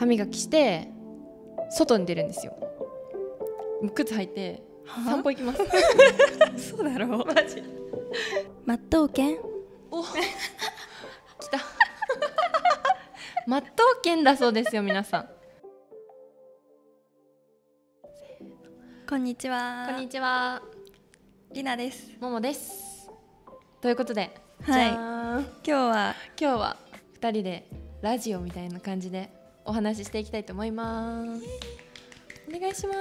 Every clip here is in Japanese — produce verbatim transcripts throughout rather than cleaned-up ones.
歯磨きして外に出るんですよ。靴履いて散歩行きますそうだろう。 マジマットウケン。 お来た全う券だそうですよ皆さん。 こんにちは。 こんにちは、 りなです。 ももです。ということで、 はい、 じゃーん今日は今日はふたりでラジオみたいな感じでお話ししていきたいと思います。お願いします。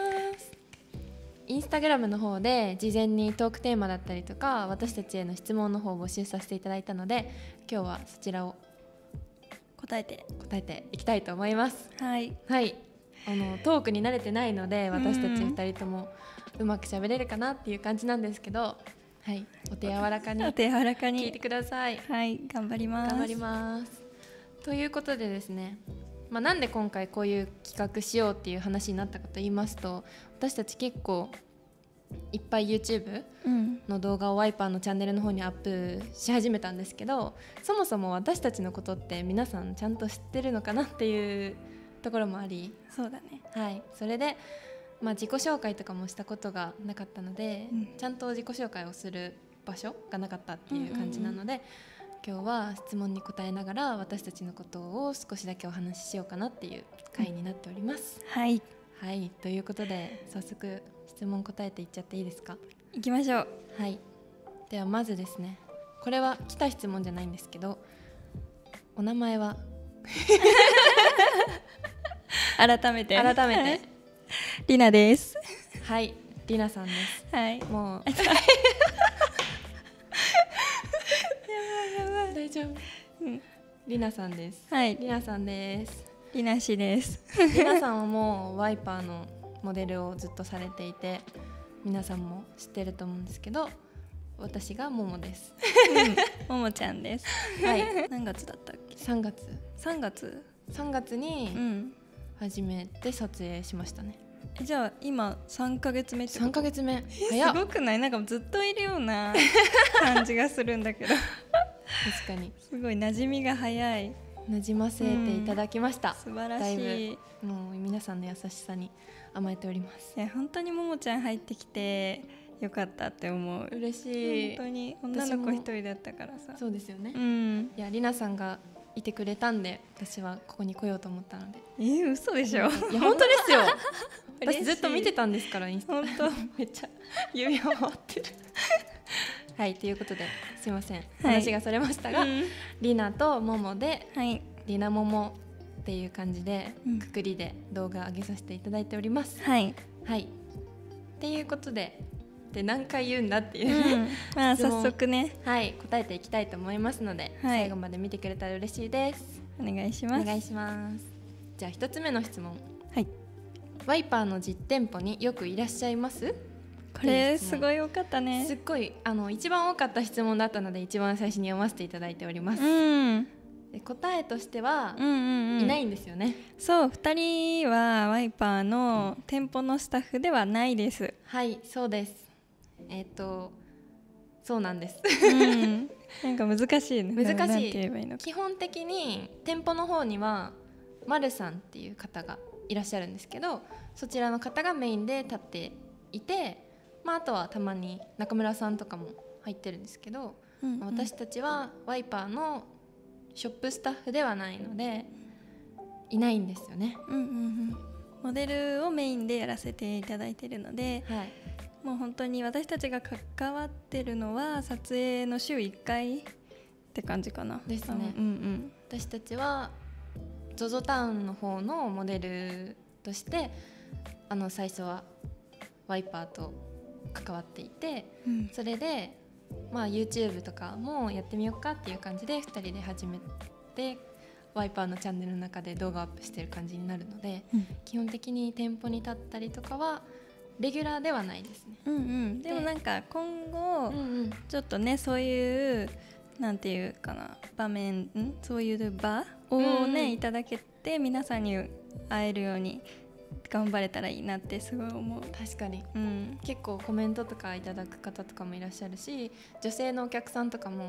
インスタグラムの方で事前にトークテーマだったりとか私たちへの質問の方を募集させていただいたので、今日はそちらを答えて答えていきたいと思います。 はいはい、あのトークに慣れてないので私たちふたりともうまく喋れるかなっていう感じなんですけど、はい、お手柔らかにお手柔らかに聞いてください。 はい頑張ります。 頑張ります。ということでですね、まあ、なんで今回こういう企画しようっていう話になったかと言いますと、私たち結構いっぱい YouTube の動画をワイパーのチャンネルの方にアップし始めたんですけど、そもそも私たちのことって皆さんちゃんと知ってるのかなっていうところもあり、 そうだね。 はい、それで、まあ、自己紹介とかもしたことがなかったので、うん、ちゃんと自己紹介をする場所がなかったっていう感じなので、うんうんうん、今日は質問に答えながら私たちのことを少しだけお話ししようかなっていう回になっております、 うん、はい、 はい、ということで早速質問答えていっちゃっていいですか？ いきましょう。 はい、ではまずですね、これは来た質問じゃないんですけど、お名前は改めて改めてりなです。 はい、りなさんです。 はい、 もうやばいやばい大丈夫、うん、りなさんです。 はい、 りなさんです。 りなしです。 りなさんはもうワイパーのモデルをずっとされていて皆さんも知ってると思うんですけど、私がももです、 うん、ももちゃんです。はい、何月だったっけ？ さんがつさんがつさんがつに初めて撮影しましたね、 うん、じゃあ今さんかげつめってこと？さんかげつめ早っ。すごくない？なんかずっといるような感じがするんだけど確かにすごい馴染みが早い。 馴染ませていただきました、 うん、素晴らしい。 だいぶもう皆さんの優しさに甘えております。 いや本当にももちゃん入ってきてよかったって思う。 嬉しい。 本当に女の子一人だったからさ。 そうですよね、 うん、 いやりなさんがいてくれたんで私はここに来ようと思ったので。 えー、嘘でしょ。 いや本当ですよ私ずっと見てたんですからインスタ。 本当めっちゃ指を回ってるはいということですいません、はい、話がそれましたが、うん、りなとももで、はい、りなももっていう感じで、うん、くくりで動画上げさせていただいております。はい、はい、っていうことでで何回言うんだっていう、うん、 まあ早速ね、 はい、答えていきたいと思いますので、はい、最後まで見てくれたら嬉しいです。 お願いします。 お願いします。じゃあ一つ目の質問、 はい、 ワイパーの実店舗によくいらっしゃいます？ これすごい多かったね。 すっごいあの一番多かった質問だったので一番最初に読ませていただいております、 うん、 で答えとしては、 うんうんうん、 いないんですよね。 そう、ふたりはワイパーの店舗のスタッフではないです。 はいそうです。えっとそうなんです、 うん、なんか難しいね。 難しい。 なんて言えばいいのか。 基本的に店舗の方にはまるさんっていう方がいらっしゃるんですけど、そちらの方がメインで立っていて、まあ、あとはたまに中村さんとかも入ってるんですけど、うんうん、私たちはワイパーのショップスタッフではないのでいないんですよね、 うんうんうん、モデルをメインでやらせていただいているので、はい、もう本当に私たちが関わってるのは撮影の週いっかいって感じかな。 ですね、うんうん、私たちは ゾゾ タウンの方のモデルとしてあの最初はワイパーと関わっていて、うん、それで、まあ、YouTube とかもやってみようかっていう感じでふたりで始めてワイパーのチャンネルの中で動画アップしてる感じになるので、うん、基本的に店舗に立ったりとかはレギュラーではないですね、 うんうん、で, でもなんか今後、うんうん、ちょっとねそういうなんていうかな場面んそういう場をね、うんうん、いただけて皆さんに会えるように頑張れたらいいなってすごい思う。 確かに、うん、結構コメントとかいただく方とかもいらっしゃるし、女性のお客さんとかも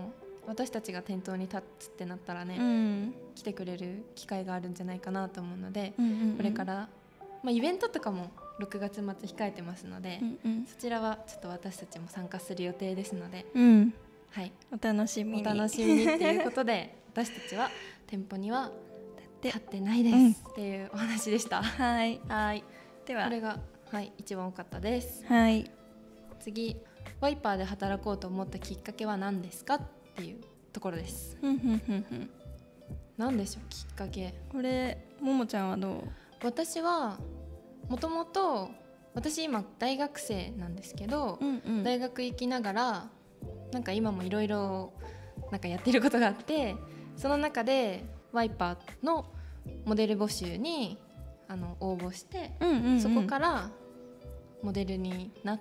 私たちが店頭に立つってなったらね、 うん、 来てくれる機会があるんじゃないかなと思うので、 うんうんうん、 これから、まあ、イベントとかもろくがつ末控えてますので、 うんうん、 そちらはちょっと私たちも参加する予定ですので、 うん、 はい、 お楽しみにお楽しみにっていうことで私たちは店舗には立ってないです、うん、っていうお話でした。 はい、 はい、 ではこれが、はい、一番多かったです。 はい、 次、ワイパーで働こうと思ったきっかけは何ですかっていうところです。何でしょう、きっかけ。 これももちゃんはどう？ 私はもともと私今大学生なんですけど、うんうん、大学行きながらなんか今もいろいろなんかやってることがあって、その中でワイパーのモデル募集にあの応募して、うんうんうん、そこからモデルになって、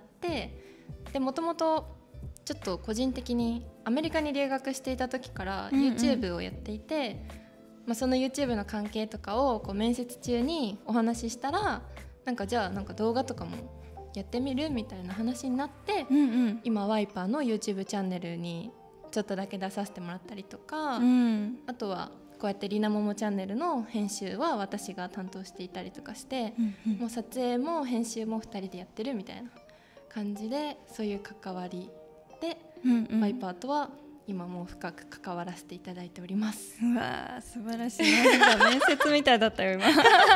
でもともとちょっと個人的にアメリカに留学していた時から YouTube をやっていて、うんうん、まあ、その YouTube の関係とかをこう面接中にお話ししたら、なんかじゃあなんか動画とかもやってみるみたいな話になって、うんうん、今ワイパーの YouTube チャンネルにちょっとだけ出させてもらったりとか、うん、あとはこうやってりなももチャンネルの編集は私が担当していたりとかして、うんうん、もう撮影も編集もふたりでやってるみたいな感じで、そういう関わりで、うんうん、ワイパーとは今もう深く関わらせていただいております。 うわー、素晴らしい。なんか面接みたいだったよ今。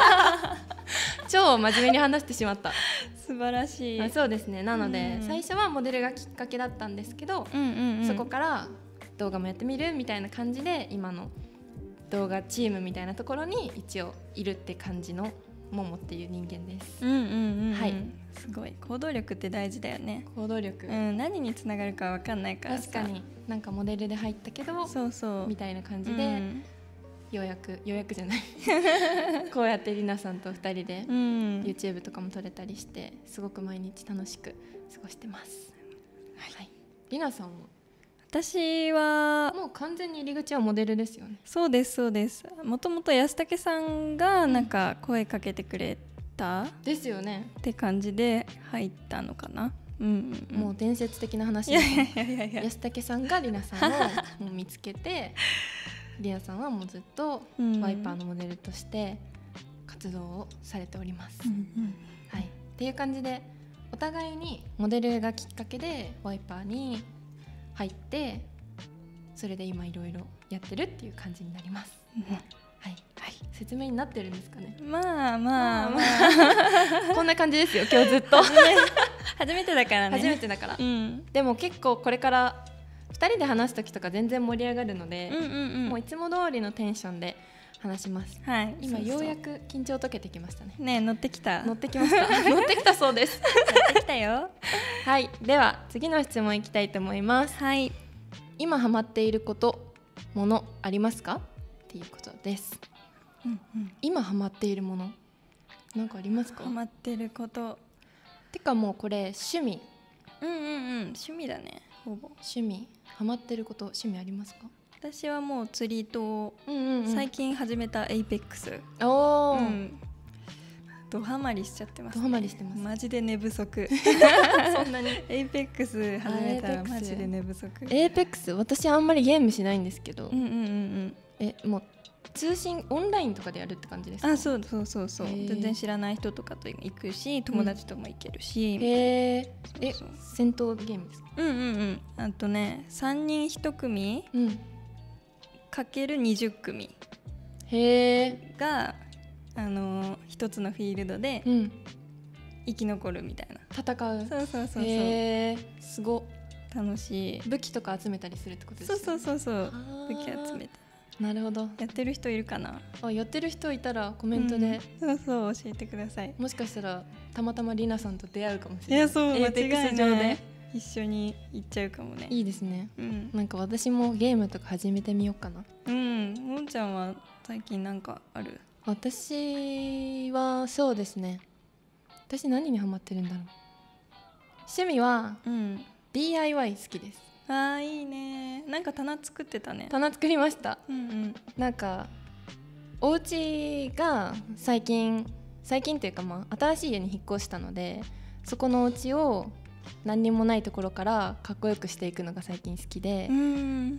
超真面目に話してしまった。 素晴らしい。 あ、そうですね。なので、うん、最初はモデルがきっかけだったんですけど、うんうんうん、そこから動画もやってみるみたいな感じで今の動画チームみたいなところに一応いるって感じのももっていう人間です。 うんうんうんうん、はい、すごい。行動力って大事だよね。 行動力、 うん、何につながるか分かんないからさ。 確かに、なんかモデルで入ったけどそうそうみたいな感じで、うん、ようやくようやくじゃないこうやってりなさんとふたりで YouTube とかも撮れたりしてすごく毎日楽しく過ごしてます。はい、はい、りなさんは？ 私はもう完全に入り口はモデルですよね。 そうですそうです。もともと安武さんがなんか声かけてくれた、 うん、ですよねって感じで入ったのかな。うんうんうん、 もう伝説的な話で安武さんがりなさんをもう見つけてりなさんはもうずっとワイパーのモデルとして活動をされております、うんうん、はい、っていう感じでお互いにモデルがきっかけでワイパーに入って、それで今いろいろやってるっていう感じになります、うん、はい、はい、説明になってるんですかね。 まあまあまあこんな感じですよ今日ずっと初めてだからね。 初めてだから、うん、でも結構これからふたりで話す時とか全然盛り上がるので、うんうんうん、もういつも通りのテンションで話します、はい、今そうそうようやく緊張解けてきましたね。 ねえ、乗ってきた。 乗ってきました乗ってきたそうです乗ってきたよはい、では次の質問いきたいと思います。はい、今ハマっていること、ものありますかっていうことです、うんうん、今ハマっているものなんかありますか？ ハマってることてかもうこれ趣味。 うんうんうん、趣味だね。ほぼ趣味、ハマってること、趣味ありますか？ 私はもう釣りと、うんうんうん、最近始めたエイペックス。 おー、うん、 ドハマりしちゃってます、ね、 ドハマりしてます。 マジで寝不足そんなにエイペックス始めたらマジで寝不足。 エイペックス、私あんまりゲームしないんですけど、うんうんうんうん、え、もう通信オンラインとかでやるって感じですか？ あ、そうそうそうそう。全然知らない人とかと行くし、友達とも行けるし、うん、 へー、え、戦闘ゲームですか？ うんうんうん。あとね、さんにんいち組、うん、かけるにじゅっ組へーが、あのー、一つのフィールドで生き残るみたいな、 戦う。 そうそうそうそう。 へー、すご。 楽しい。 武器とか集めたりするってことですか？ そうそうそうそう。武器集めて。 なるほど。 やってる人いるかな？ あ、やってる人いたらコメントで、 うん、そうそう教えてください。 もしかしたらたまたまりなさんと出会うかもしれない。いや、 そう、間違いない。 で一緒に行っちゃうかもね。 いいですね、うん、なんか私もゲームとか始めてみようかな。 うん、もんちゃんは最近なんかある？ 私はそうですね、私何にハマってるんだろう。趣味は、うん、ディーアイワイ 好きです。 あー、いいね。なんか棚作ってたね。 棚作りました、うんうん、なんかお家が最近最近というか、まあ、新しい家に引っ越したので、そこのお家を何にもないところからかっこよくしていくのが最近好きで、うん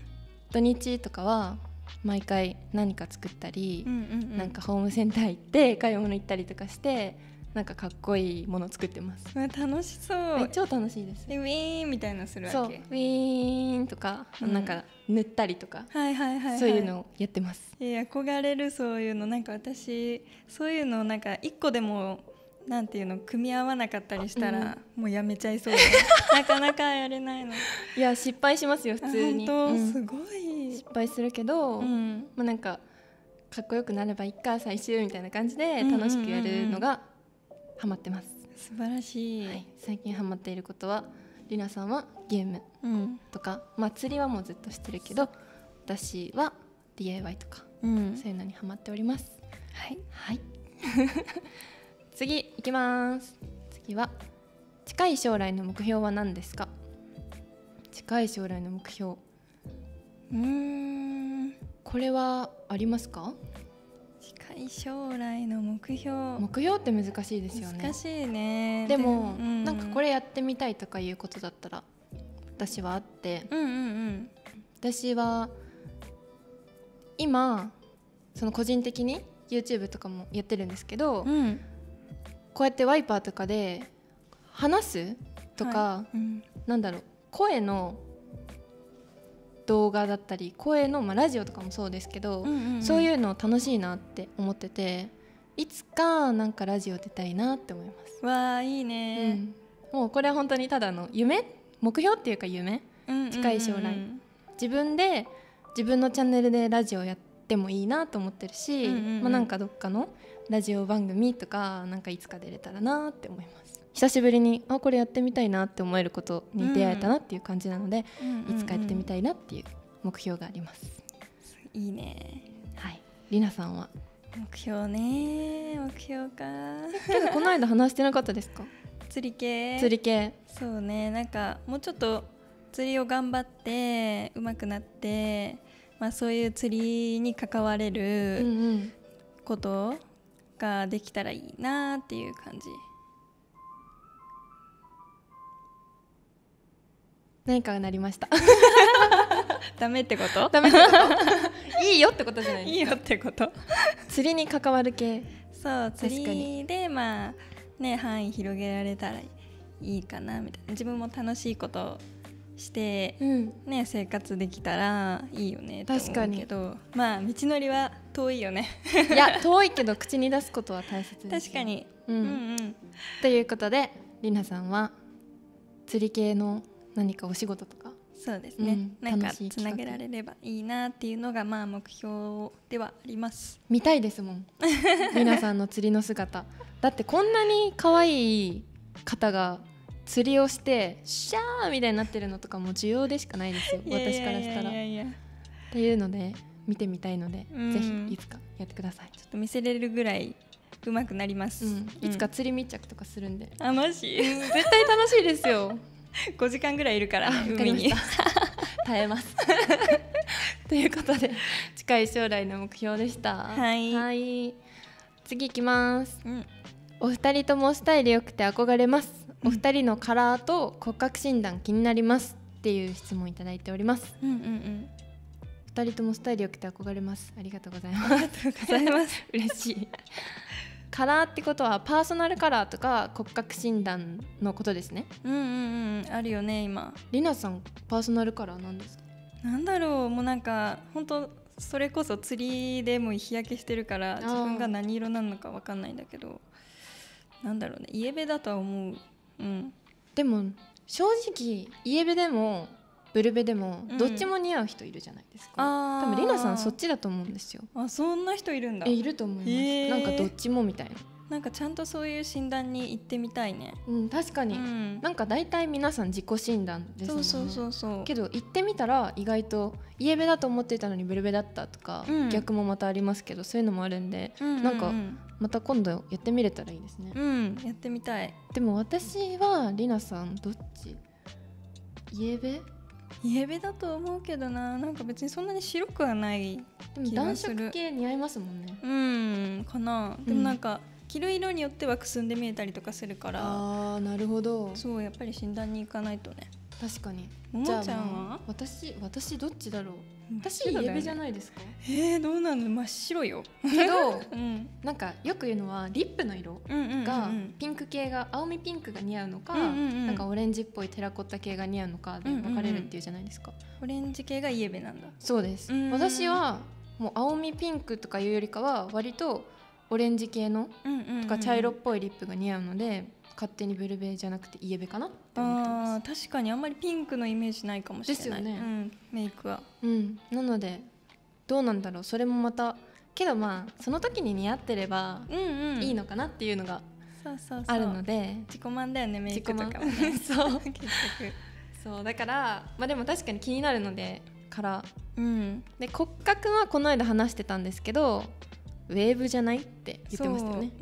土日とかは毎回何か作ったり、 うんうんうん、 なんかホームセンター行って買い物行ったりとかしてなんかかっこいいもの作ってます。 楽しそう。 超楽しいです。 ウィーンみたいなするわけ。 そうウィーンとか、うん、なんか塗ったりとか、 はいはいはいはい、 そういうのをやってます。 いや憧れるそういうの。なんか私そういうのなんか一個でもなんていうの組み合わなかったりしたら、うん、もうやめちゃいそうでなかなかやれないの。 いや失敗しますよ普通に。 本当、うん、すごい失敗するけど、うん、まあ、なんかかっこよくなればいいか最終みたいな感じで楽しくやるのがハマってます。 素晴らしい、はい、 最近ハマっていることはりなさんはゲームとか、うん、まあ釣りはもうずっとしてるけど私は ディーアイワイ とか、うん、そういうのにハマっております。 はい、 はい、次いきます。次は近い将来の目標は何ですか？近い将来の目標、 うーんこれはありますか？ 近い将来の目標目標って難しいですよね。 難しいね。 でも、うん、なんかこれやってみたいとかいうことだったら私はあって、 うんうんうん、 私は今その個人的に YouTube とかもやってるんですけど、うん、こうやってワイパーとかで話すとか、はいうん、なんだろう声の動画だったり声の、まあ、ラジオとかもそうですけど、うんうんうん、そういうの楽しいなって思ってていつかなんかラジオ出たいなって思います。 わーいいね、 うん、もうこれは本当にただの夢目標っていうか夢、うんうんうんうん、近い将来自分で自分のチャンネルでラジオやってもいいなと思ってるし、うんうんうん、まあ、なんかどっかのラジオ番組とかなんかいつか出れたらなって思います。久しぶりにあこれやってみたいなって思えることに出会えたなっていう感じなので、うんうん、いつかやってみたいなっていう目標があります。 いいね。 はい。りなさんは目標ね。目標か。 けどこの間話してなかったですか？ 釣り系。 釣り系。 そうね。なんかもうちょっと釣りを頑張って上手くなって、まあそういう釣りに関われることができたらいいなっていう感じ。 何かがなりましたダメってこと？ ダメってこといいよってことじゃないですか。 いいよってこと釣りに関わる系。 そう釣りでまあね範囲広げられたらいいかなみたいな。自分も楽しいことして、うんね、生活できたらいいよねって思うけどまあ道のりは遠いよねいや遠いけど口に出すことは大切です。 確かに、 うんうんうん、ということでりなさんは釣り系の何かお仕事とかそうですね、うん、なんかつなげられればいいなっていうのがまあ目標ではあります。 見たいですもん皆さんの釣りの姿だってこんなに可愛い方が釣りをしてシャーみたいになってるのとかも需要でしかないですよ私からしたら。っていうので見てみたいので、うん、ぜひいつかやってください。 ちょっと見せれるぐらい上手くなります、うん、 いつか釣り密着とかするんで、 うん、あマジ絶対楽しいですよごじかんぐらいいるからね海に耐えますということで近い将来の目標でした。 はい、 はい、次いきます、うん、お二人ともスタイル良くて憧れます、うん、お二人のカラーと骨格診断気になりますっていう質問いただいております、うんうんうん、二人ともスタイル良くて憧れます。ありがとうございます。 ありがとうございます嬉しいカラーってことはパーソナルカラーとか骨格診断のことですね。 うんうんうんあるよね今。 りなさんパーソナルカラーなんですか？ なんだろうもうなんか本当それこそ釣りでも日焼けしてるから自分が何色なのか分かんないんだけどなんだろうねイエベだとは思う、うん、 でも正直イエベでもブルベでもどっちも似合う人いるじゃないですか、うん、多分りなさんそっちだと思うんですよ。 あそんな人いるんだ。 えいると思います、えー、なんかどっちもみたいな。 なんかちゃんとそういう診断に行ってみたいね。 うん確かに、うん、なんか大体皆さん自己診断ですもんね。 そうそうそうそうけど行ってみたら意外とイエベだと思ってたのにブルベだったとか、うん、逆もまたありますけどそういうのもあるんで、うんうんうん、なんかまた今度やってみれたらいいですね。 うんやってみたい。 でも私はりなさんどっち？イエベ？ イエベだと思うけどな。なんか別にそんなに白くはない気がする。でも暖色系似合いますもんね。 うんかな、うん、でもなんか着る色によってはくすんで見えたりとかするから。 あーなるほど。 そうやっぱり診断に行かないとね。 確かに。 ももちゃんは？ 私私どっちだろう。 私イエベじゃないですか？ えー、どうなの？真っ白よけど、 うん、 なんかよく言うのはリップの色がピンク系が青みピンクが似合うのか、うんうんうん、なんかオレンジっぽいテラコッタ系が似合うのかで分かれるっていうじゃないですか、 うんうんうん、オレンジ系がイエベなんだ。 そうです。私はもう青みピンクとかいうよりかは割とオレンジ系のとか茶色っぽいリップが似合うので、勝手にブルベじゃなくてイエベかなって思ってます。 あ、確かにあんまりピンクのイメージないかもしれないですよね、 うん、メイクは、 うん、なのでどうなんだろう、それもまたけどまあその時に似合ってればいいのかなっていうのがあるので、うんうん、 自己満だよねメイクとかもねそう結局そうだから、まあ、でも確かに気になるのでから、うん、で骨格はこの間話してたんですけどウェーブじゃないって言ってましたよね、うん、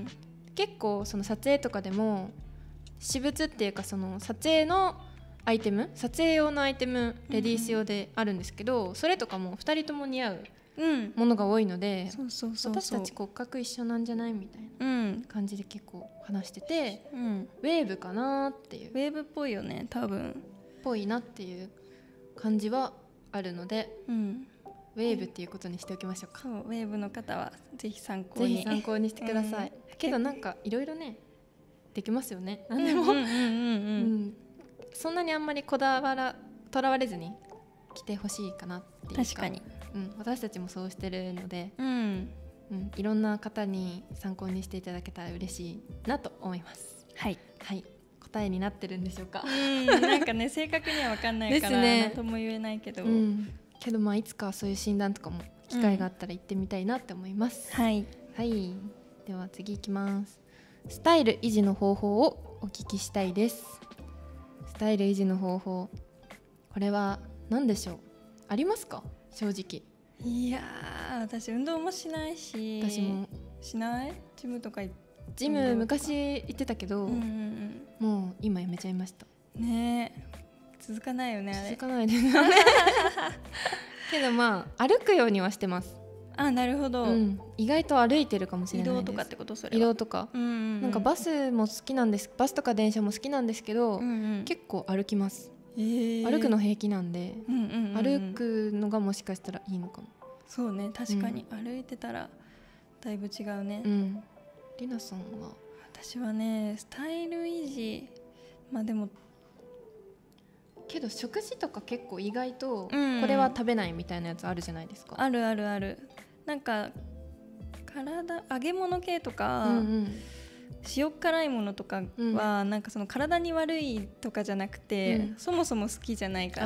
結構その撮影とかでも私物っていうかその撮影のアイテム撮影用のアイテムレディース用であるんですけど、うん、それとかもふたりとも似合うものが多いので、うん、私たち骨格一緒なんじゃないみたいな感じで結構話してて、うん、ウェーブかなっていうウェーブっぽいよね多分ぽいなっていう感じはあるので、うん、ウェーブっていうことにしておきましょうか。 そうウェーブの方はぜひ参考にぜひ参考にしてください、うん、けどなんかいろいろねできますよね何でもそんなにあんまりこだわらとらわれずに着てほしいかなっていうか、 確かに、 うん、私たちもそうしてるので、うんうん、いろんな方に参考にしていただけたら嬉しいなと思います。 はい、 はい、答えになってるんでしょうか？ うんなんかね正確には分かんないから何とも言えないけど、うん、 けどまあいつかそういう診断とかも機会があったら行ってみたいなって思います、 うん、はい、 はい、では次いきます。スタイル維持の方法をお聞きしたいです。スタイル維持の方法、これは何でしょう？ありますか？正直。 いやー私運動もしないし。 私もしない？ジムとかジム昔行ってたけど、うんうんうん、もう今やめちゃいました。 ねえ続かないよねあれ。 続かないですよねけどまあ歩くようにはしてます。 あ、なるほど、うん、 意外と歩いてるかもしれないです。 移動とかってこと？それは移動とか、うんうんうん、なんかバスも好きなんです。バスとか電車も好きなんですけど、うんうん、結構歩きます、えー、歩くの平気なんで、うんうんうんうん、歩くのがもしかしたらいいのかも。 そうね確かに、うん、歩いてたらだいぶ違うね、うん、 りなさんは？ 私はねスタイル維持、まあでもけど食事とか結構意外とこれは食べないみたいなやつあるじゃないですか、 うん、あるあるある。なんか体揚げ物系とか、うんうん、塩辛いものとかは、うん、なんかその体に悪いとかじゃなくて、うん、そもそも好きじゃないから。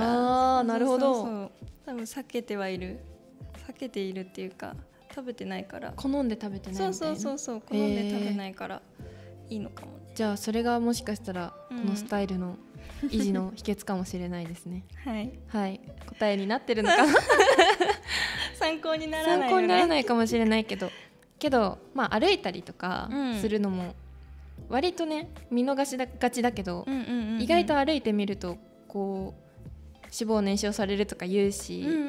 あーなるほど。 そうそうそう多分避けてはいる避けているっていうか食べてないから好んで食べてないみたいな。 そうそうそうそう好んで食べないからいいのかもね。 じゃあそれがもしかしたらこのスタイルの維持の秘訣かもしれないですねはい、 はい、答えになってるのかな参考にならないよね。 参考にならないかもしれないけどけど、まあ、歩いたりとかするのも割とね見逃しがちだけど、うんうんうんうん、意外と歩いてみるとこう脂肪燃焼されるとか言うし、うんうんうん、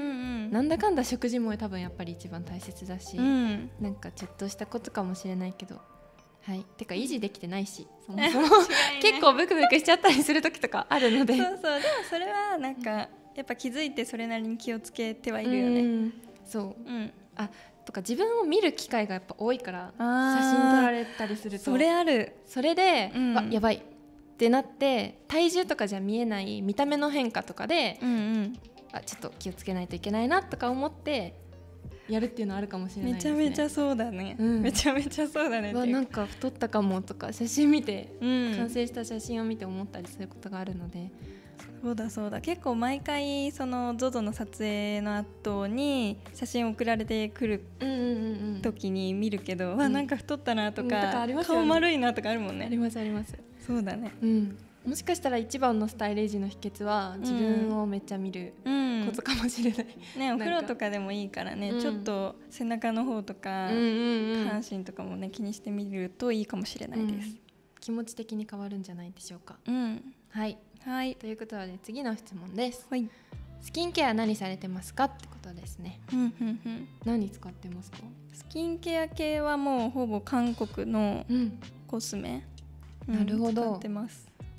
なんだかんだ食事も多分やっぱり一番大切だし、うん、なんかちょっとしたことかもしれないけど、はい、てか維持できてないしそもそも結構ブクブクしちゃったりする時とかあるのでそうそうでもそれはなんかやっぱ気づいてそれなりに気をつけてはいるよね。うんそう、うん、あとか自分を見る機会がやっぱ多いから写真撮られたりするとそれある。 それで、うん、わやばいってなって体重とかじゃ見えない見た目の変化とかで、うんうん、あちょっと気をつけないといけないなとか思ってやるっていうのあるかもしれないですね。 めちゃめちゃそうだね、うん、めちゃめちゃそうだね。 わなんか太ったかもとか写真見て、うん、完成した写真を見て思ったりすることがあるので。 そうだそうだ結構毎回その ゾゾ の撮影の後に写真送られてくる時に見るけど、うんうんうん、わなんか太ったなとか、うん、とかありますよね、顔丸いなとかあるもんね。 ありますあります。 そうだね、 うん、もしかしたら一番のスタイル維持の秘訣は自分をめっちゃ見ることかもしれない、 うん、ねお風呂とかでもいいからね、うん、ちょっと背中の方とか、うんうんうん、下半身とかもね気にしてみるといいかもしれないです、うん、 気持ち的に変わるんじゃないでしょうか、 うん、 はいはい、ということで次の質問です、 はい、 スキンケア何されてますかってことですね、うんうんうん、何使ってますか？ スキンケア系はもうほぼ韓国のコスメ、 うんうん、なるほど。 使ってます。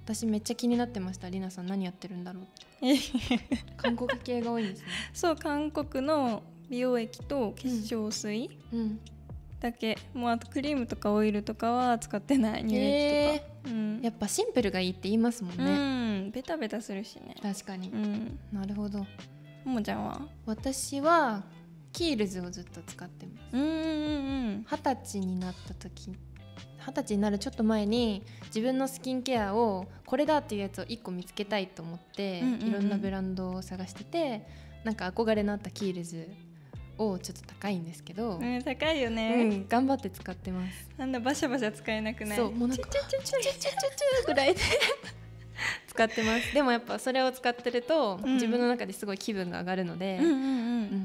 私めっちゃ気になってました。りなさん何やってるんだろうって韓国系が多いんですね。 そう、韓国の美容液と化粧水だけ、うん、もうあとクリームとかオイルとかは使ってない。乳液とか、えーうん、 やっぱシンプルがいいって言いますもんね。うん、ベタベタするしね。 確かに、 うん、 なるほど。 ももちゃんは？ 私はキールズをずっと使ってます。 うんうんうん、 二十歳になった時、二十歳になるちょっと前に自分のスキンケアをこれだっていうやつをいっこ見つけたいと思って、うんうんうん、いろんなブランドを探してて、なんか憧れのあったキールズをちょっと高いんですけど、 うん、高いよね、 うん、頑張って使ってます。 なんだバシャバシャ使えなくない？ そう、もうなんかチュチュチュチュチュチュチュぐらいで使ってます。でもやっぱそれを使ってると、うん、自分の中ですごい気分が上がるので、うんうんうんうん、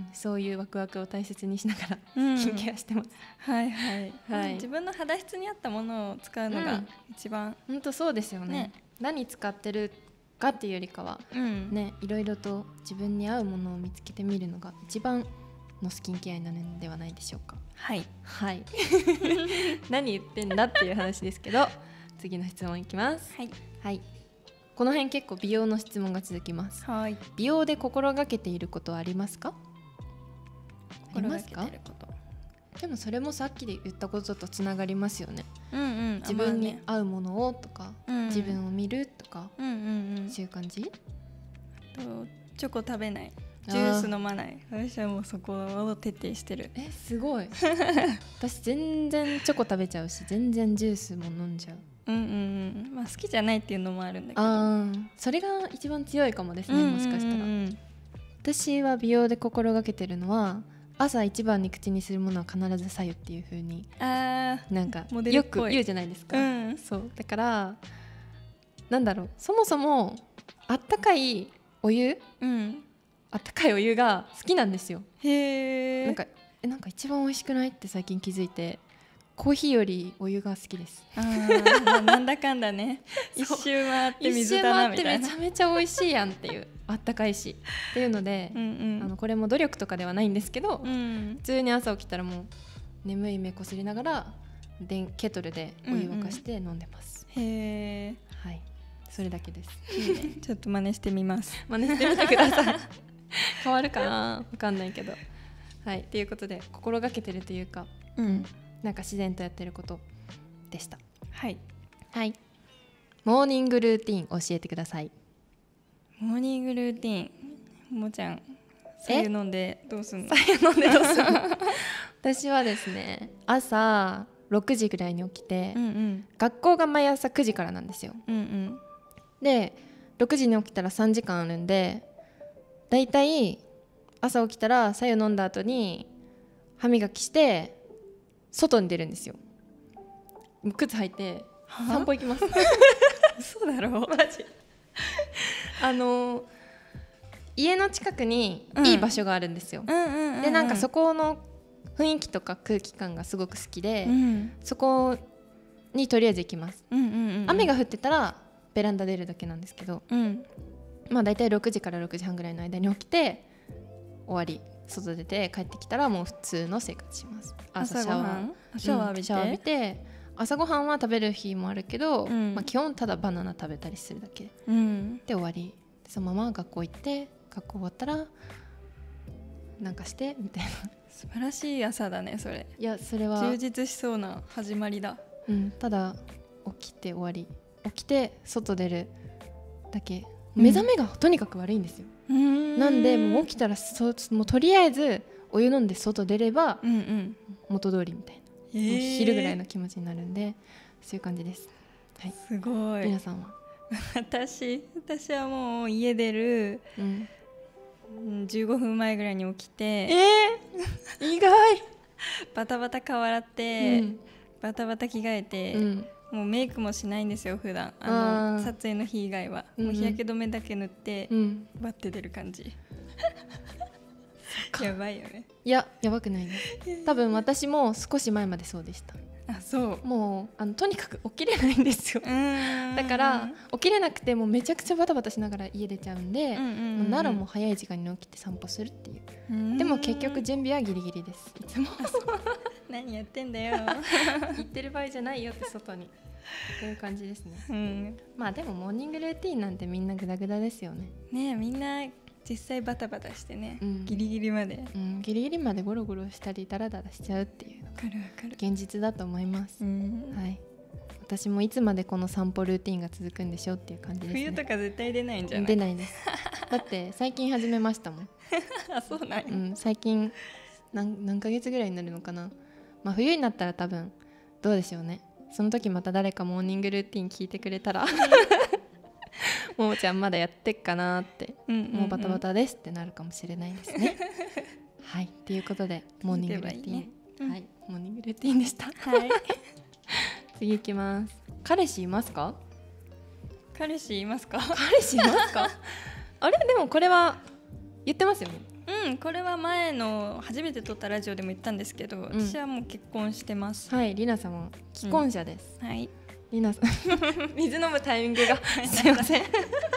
そういうワクワクを大切にしながら、うん、スキンケアしてます。 はいはい、はい、自分の肌質に合ったものを使うのが一番、 うん、本当そうですよ ね, ね。何使ってるかっていうよりかは、うん、ね、いろいろと自分に合うものを見つけてみるのが一番のスキンケアになるんではないでしょうか。 はいはい何言ってんだっていう話ですけど、次の質問いきます。 はい、 はい、この辺結構美容の質問が続きます。 はい、 美容で心がけていることはありますか？ありますか？でもそれもさっきで言ったこととつながりますよね、うんうん、自分に合うものをとか、うんうん、自分を見るとか、うんうんうん、そういう感じ。とチョコ食べない、ジュース飲まない。私はもうそこを徹底してる。 え、すごい私全然チョコ食べちゃうし、全然ジュースも飲んじゃう。 うんうんうん、まあ、好きじゃないっていうのもあるんだけど、 あ、それが一番強いかもですね、もしかしたら、うんうんうん、私は美容で心がけてるのは、朝一番に口にするものは必ず白湯っていう風に、あ、なんかよく言うじゃないですか、うん、そうだからなんだろう、そもそもあったかいお湯、うん、あったかいお湯が好きなんですよ。へー、なんかえなんか一番美味しくないって最近気づいて、コーヒーよりお湯が好きです。 あーなんだかんだね一周回って水だなみたいな、 一周回ってめちゃめちゃ美味しいやんっていうあったかいしっていうので、うんうん、あのこれも努力とかではないんですけど、うん、普通に朝起きたらもう眠い目こすりながらでケトルでお湯沸かして飲んでます、 うんうん、へー、 はい、それだけです。 いいね、ちょっと真似してみます真似してみてください変わるかな、分かんないけど、はい、ということで心がけてるというか、うん、なんか自然とやってることでした。 はい、 はい、モーニングルーティン教えてください。 モーニングルーティン、ももちゃん白湯飲んでどうすんの？ 白湯飲んでどうすんの私はですね、朝ろくじぐらいに起きて、うんうん、学校が毎朝くじからなんですよ、うんうん、でろくじに起きたらさんじかんあるんで、だいたい朝起きたら白湯飲んだ後に歯磨きして外に出るんですよ。靴履いて散歩行きますそうだろう、 マジあの家の近くにいい場所があるんですよ、うんうんうんうん、でなんかそこの雰囲気とか空気感がすごく好きで、うん、そこにとりあえず行きます、うんうんうんうん、雨が降ってたらベランダ出るだけなんですけど、うん、まあだいたいろくじからろくじはんぐらいの間に起きて終わり、外出て帰ってきたらもう普通の生活します。 朝シャワー、シャワー浴びて、うん、シャワー浴びて朝ごはんは食べる日もあるけど、うんまあ、基本ただバナナ食べたりするだけ、うん、で終わり。そのまま学校行って、学校終わったらなんかしてみたいな。 素晴らしい朝だねそれ。 いやそれは充実しそうな始まりだ、 うん、ただ起きて終わり、起きて外出るだけ。目覚めがとにかく悪いんですよ、うん、なんでもう起きたらそもうとりあえずお湯飲んで外出れば元通りみたいな、うんうん、昼ぐらいの気持ちになるんで、そういう感じです、はい、 すごい。 皆さんは？ 私私はもう家出る、うん、じゅうごふんまえぐらいに起きて、 えー、意外バタバタ顔洗って、うん、バタバタ着替えて、うん、もうメイクもしないんですよ普段、あの撮影の日以外は、うんうん、もう日焼け止めだけ塗って、うん、バッて出る感じやばいよね。 いややばくないね。多分私も少し前までそうでした。 あ、そう。 もうあのとにかく起きれないんですよ。だから起きれなくてもめちゃくちゃバタバタしながら家出ちゃうんで、うんうんうん、もう奈良も早い時間に起きて散歩するっていう。でも結局準備はギリギリですいつも何やってんだよ言ってる場合じゃないよって外にそういう感じですね、 うん、 まあでもモーニングルーティンなんてみんなグダグダですよね。 ねえみんな実際バタバタしてね、 うん、 ギリギリまで、 うん、ギリギリまでゴロゴロしたりダラダラしちゃうっていうのが現実だと思います、うん、はい。私もいつまでこの散歩ルーティンが続くんでしょうっていう感じですね。 冬とか絶対出ないんじゃない？ 出ないですだって最近始めましたもんあ、そうなんや、 うん、最近 何, 何ヶ月ぐらいになるのかな。まあ冬になったら多分どうでしょうね。その時また誰かモーニングルーティン聞いてくれたらももちゃんまだやってっかなって、うんうんうん、もうバタバタですってなるかもしれないですねはいということでモーニングルーティン、ね、うん、はい、モーニングルーティンでした、はい次行きます。彼氏いますか？ 彼氏いますか？ 彼氏いますかあれでもこれは言ってますよね。 うん、これは前の初めて撮ったラジオでも言ったんですけど、うん、私はもう結婚してます。 はい、りなさんは既婚者です、 うん、はい。 りなさん水飲むタイミングがすいません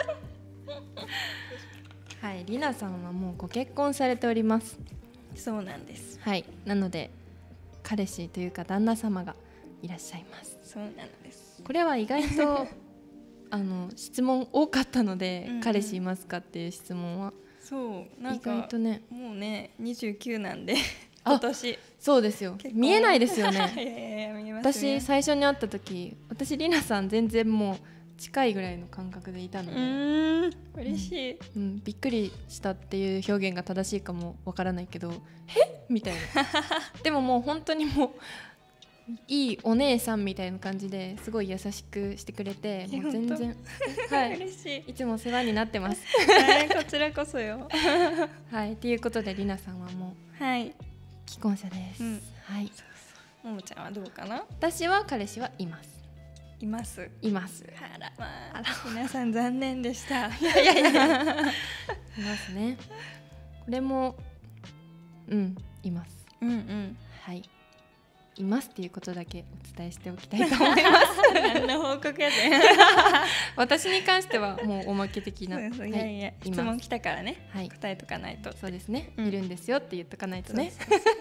はい、りなさんはもうご結婚されております。 そうなんです。 はい、なので彼氏というか旦那様がいらっしゃいます。 そうなんです。 これは意外とあの質問多かったので、うんうん、彼氏いますかっていう質問はそうなんか意外とね、 もうねにじゅうきゅうなんで今年そうですよ。見えないですよねいやいや見えますね。 私最初に会った時、私りなさん全然もう近いぐらいの感覚でいたので、うーん嬉しい、 うんうん、びっくりしたっていう表現が正しいかもわからないけど、えみたいなでももう本当にもういいお姉さんみたいな感じですごい優しくしてくれて、もう全然はい、嬉しい。いつも世話になってますはい、こちらこそよはいということでりなさんはもう、はい、既婚者です、うん、はい。そうそう。ももちゃんはどうかな？ 私は彼氏はいますいますいますあら、まあ、あら皆さん残念でしたいやいやいやいますね。これもうんいます、 うんうん、 はいいますっていうことだけお伝えしておきたいと思います何の報告やで私に関してはもうおまけ的な、 そうそう、いやいや、質問来たからね、はい、答えとかないと。 そうですね、うん、いるんですよって言っとかないとね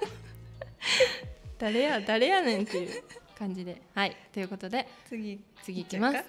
誰や誰やねんっていう感じで、はいということで次次いきます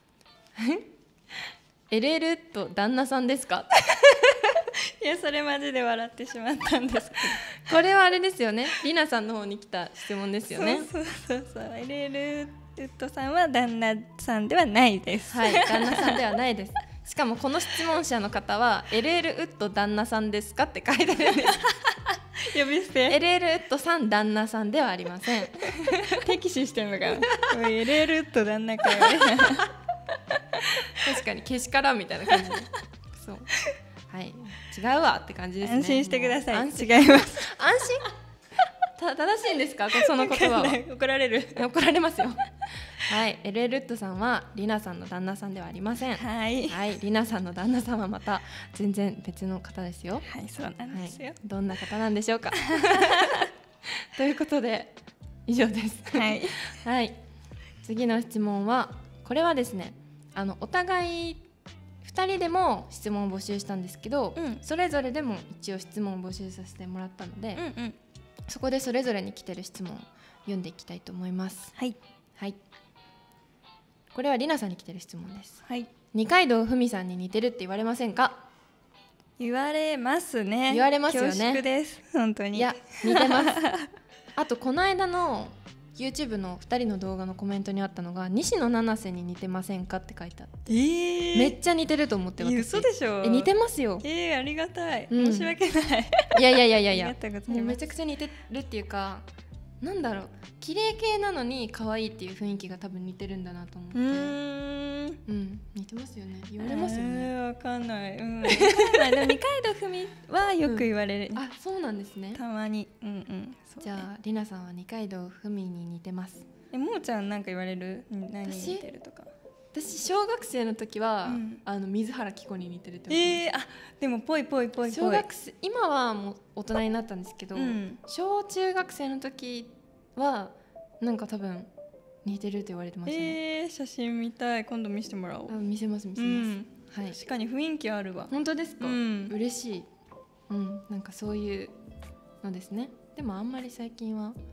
エルエル と旦那さんですかいやそれマジで笑ってしまったんですけどこれはあれですよね、りなさんの方に来た質問ですよね。 そうそうそうそう、エルエル ウッドさんは旦那さんではないです。 はい、旦那さんではないです。しかもこの質問者の方は エルエル ウッド旦那さんですかって書いてるんです呼び捨てエルエル ウッドさん旦那さんではありません敵視してんのかなエルエル ウッド旦那かよ確かにけしからんみたいな感じでそう、はい、違うわって感じですね。 安心してください。 安心違います。 安心た正しいんですかその言葉は怒られる怒られますよはい、エルエル ウッドさんはりなさんの旦那さんではありません。 はい、 はい、りなさんの旦那さんはまた全然別の方ですよ。 はい、そうなんですよ、はい、 どんな方なんでしょうかということで以上ですはい、 はい、次の質問はこれはですね、あのお互いふたりでも質問を募集したんですけど、うん、それぞれでも一応質問を募集させてもらったので、うんうん、そこでそれぞれに来てる質問を読んでいきたいと思います。 はい、 はい、これはりなさんに来てる質問です。 はい、 二階堂ふみさんに似てるって言われませんか？ 言われますね。 言われますよね。 恐縮です本当に。 いや似てますあとこの間の YouTube のふたりの動画のコメントにあったのが西野七瀬に似てませんかって書いてあって、えー、めっちゃ似てると思って私。 嘘でしょ。 え似てますよ。 えー、ありがたい、うん、申し訳ないいやいやいやいやいやもうめちゃくちゃ似てるっていうか、なんだろう、綺麗系なのに可愛いっていう雰囲気が多分似てるんだなと思って。うーん、うん、似てますよね。言われますよね。 えー、わかんない、うん、でも二階堂ふみはよく言われる、 うん、あ、そうなんですね。 たまに、うんうん、そうね、 じゃありなさんは二階堂ふみに似てます。 え、ももちゃんなんか言われる？何に似てるとか。 私小学生の時は、うん、あの水原希子に似てるって思います。 えー、あ、でもぽいぽいぽいぽい。 小学生、今はもう大人になったんですけど、うん、小中学生の時はなんか多分似てるって言われてましたね。 えー、写真見たい。今度見せてもらおう。 あ、見せます見せます、うん、はい、 確かに雰囲気あるわ。 本当ですか？ うん、 嬉しい、うん、なんかそういうのですね。でもあんまり最近は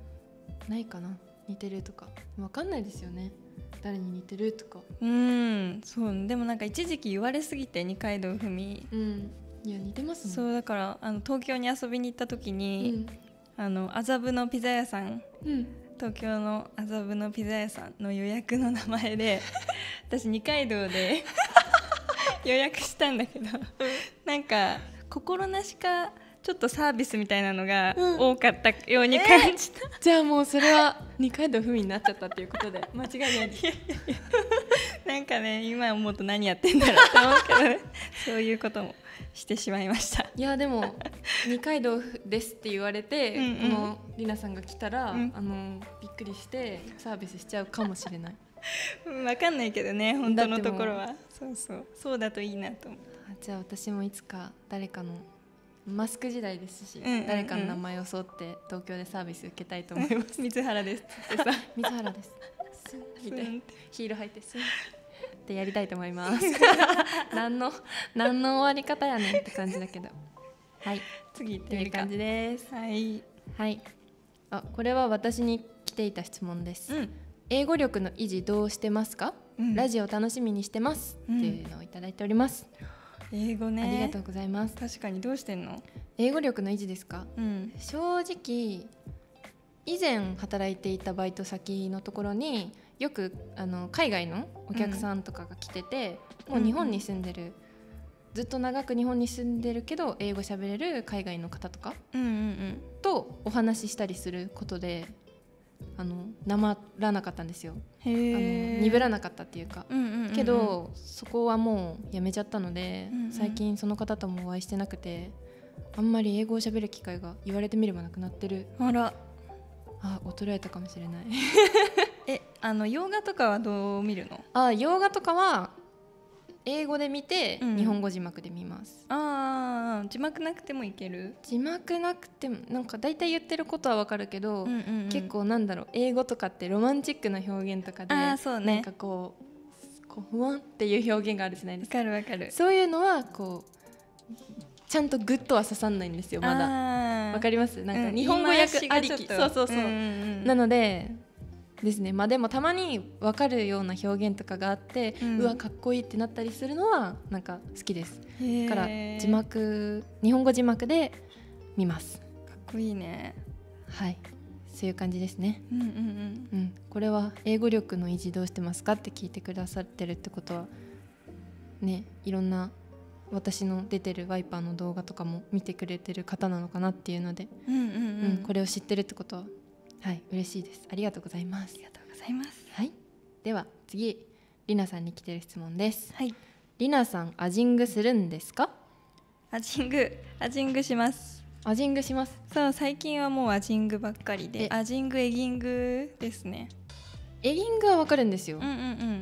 ないかな、似てるとか分かんないですよね、誰に似てるとか。 うんそうでもなんか一時期言われすぎて二階堂ふみ、 うん、いや似てますもん。 そうだからあの東京に遊びに行った時に、うん、あの麻布のピザ屋さん、うん、東京の麻布のピザ屋さんの予約の名前で私二階堂で予約したんだけどなんか心なしかちょっとサービスみたいなのが多かったように感じた、 うんえー、じゃあもうそれは二階堂ふみになっちゃったっていうことで間違いないです。 なんかね今思うと何やってんだろうと思うけど、ね、そういうこともしてしまいました。 いやでも二階堂ですって言われてうん、うん、このりなさんが来たら、うん、あのびっくりしてサービスしちゃうかもしれない。 分かんないけどね本当のところは。そうそうそうだといいなと思う。 じゃあ私もいつか誰かのマスク時代ですし、うんうんうん、誰かの名前を沿って東京でサービス受けたいと思います。 水原ですってさ水原ですみたいなヒール履いてスンってやりたいと思います。何の何の終わり方やねんって感じだけど、はい次行ってみるか。という感じです。 はいはい。あ、これは私に来ていた質問です。うん、英語力の維持どうしてますか？うん、ラジオ楽しみにしてます、うん、っていうのをいただいております。 英語ね、 ありがとうございます。 確かにどうしてんの？ 英語力の維持ですか？うん、正直以前働いていたバイト先のところによくあの海外のお客さんとかが来てて、うん、もう日本に住んでる、うん、ずっと長く日本に住んでるけど英語喋れる海外の方とか、うんうんうん、とお話ししたりすることであのなまらなかったんですよ。へー、あの鈍らなかったっていうか、うんうんうんうん、けどそこはもうやめちゃったので、うんうん、最近その方ともお会いしてなくてあんまり英語を喋る機会が言われてみればなくなってる。 あら、 あ、衰えたかもしれない。 え、あの洋画とかはどう見るの？ あ、洋画とかは英語で見て、うん、日本語字幕で見ます。 ああ、字幕なくてもいける？ 字幕なくてもなんか大体言ってることはわかるけど、うんうんうん、結構なんだろう、英語とかってロマンチックな表現とかで、 あ、そうね、 なんかこう、こう不安っていう表現があるじゃないですか。 わかるわかる。 そういうのはこうちゃんとグッとは刺さんないんですよまだ。わかります？なんか日本語訳ありき、うん、そうそうそう、うんうんうん、なのでですね、まあでもたまに分かるような表現とかがあって、うん、うわかっこいいってなったりするのはなんか好きです。だから字幕、日本語字幕で見ます。 かっこいいね。 はい、そういう感じですね。うんうんうんうん、これは英語力の維持どうしてますかって聞いてくださってるってことはね、いろんな私の出てるワイパーの動画とかも見てくれてる方なのかなっていうので、うんうんうんうん、これを知ってるってことははい、嬉しいです。ありがとうございます。 ありがとうございます。 はい、では次、りなさんに来てる質問です。 はい、 りなさんアジングするんですか？ アジング、アジングします。 アジングします。 そう、最近はもうアジングばっかりで、アジングエギングですね。 エギングはわかるんですよ。 うんうんうん。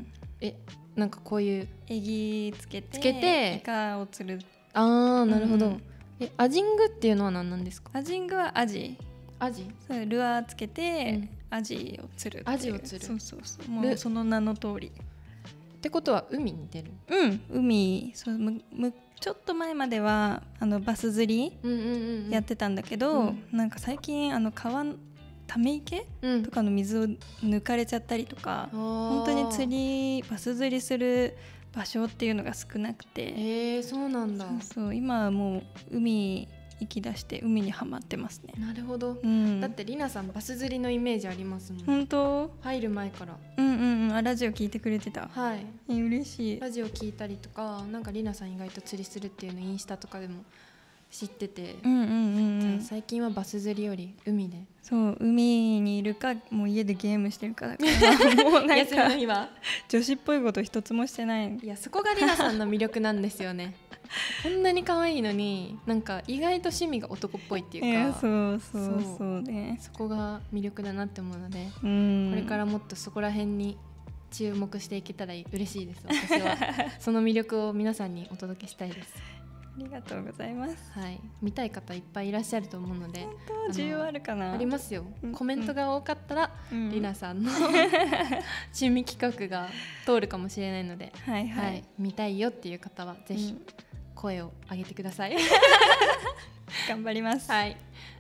え、なんかこういうエギつけてつけてイカを釣る。 あー、なるほど、うん、え、アジングっていうのは何なんですか？ アジングはアジ、 アジ、 そうルアーつけて、うん、アジを釣る。 アジを釣る。 そうそうそう。もうその名の通り。 ってことは海に出る？ うん、海。そうむむちょっと前まではあのバス釣りやってたんだけど、うんうんうん、なんか最近あの川ため池、うん、とかの水を抜かれちゃったりとか、本当に釣りバス釣りする場所っていうのが少なくて。 へえ、そうなんだ。 そうそう、今はもう海行き出して海にはまってますね。 なるほど、うん、だってりなさんバス釣りのイメージありますもん。 本当？ 入る前から。 うんうんうん、あ、ラジオ聞いてくれてた。 はい、 え、嬉しい。 ラジオ聞いたりとか、なんかりなさん意外と釣りするっていうのインスタとかでも知ってて、うんうんうんうん、最近はバス釣りより海で。 そう、海にいるかもう家でゲームしてるかだからもうなんか女子っぽいこと一つもしてない。 いや、そこがりなさんの魅力なんですよね。こんなに可愛いのになんか意外と趣味が男っぽいっていうか、 いや、そうそうそうね、 そこが魅力だなって思うので、うん、これからもっとそこら辺に注目していけたら嬉しいです。私はその魅力を皆さんにお届けしたいです。 ありがとうございます。 はい、見たい方いっぱいいらっしゃると思うので。 本当、需要あるかな？ ありますよ、うん、コメントが多かったら、うん、りなさんの趣味企画が通るかもしれないので、はいはいはい、見たいよっていう方はぜひ声を上げてください。 頑張ります。 はい、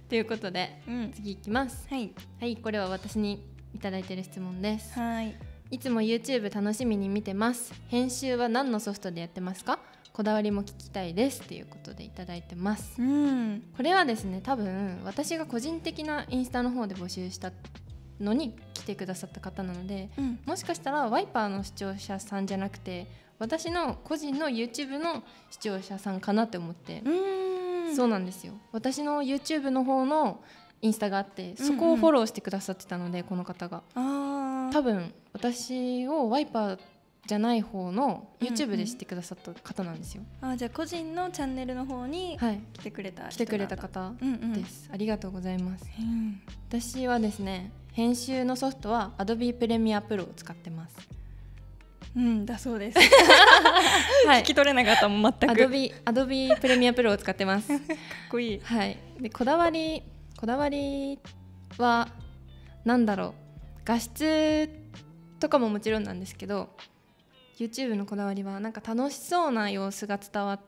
ということで、うん、次いきます。 はい、 はい、これは私にいただいている質問です。 はい、 いつも YouTube 楽しみに見てます。編集は何のソフトでやってますか？こだわりも聞きたいですということでいただいてます、 うん、 これはですね、多分私が個人的なインスタの方で募集したのに来てくださった方なので、うん、もしかしたらワイパーの視聴者さんじゃなくて私の個人の YouTube の視聴者さんかなって思って、 うーん、 そうなんですよ。私の YouTube の方のインスタがあってそこをフォローしてくださってたので、うんうん、この方があ多分私をワイパーじゃない方の YouTube で知ってくださった方なんですよ、 うんうん、あ、じゃあ個人のチャンネルの方に来てくれた、 はい、来てくれた方です、うんうん、ありがとうございます、 うん、 私はですね、編集のソフトは Adobe Premiere Pro を使ってます。 うんだそうです、 はい、 聞き取れなかったもん全く。 Adobe, Adobe Premiere Pro を使ってますかっこいい、 はい、でこだわりこだわりはなんだろう、画質とかももちろんなんですけど、 YouTube のこだわりはなんか楽しそうな様子が伝わって、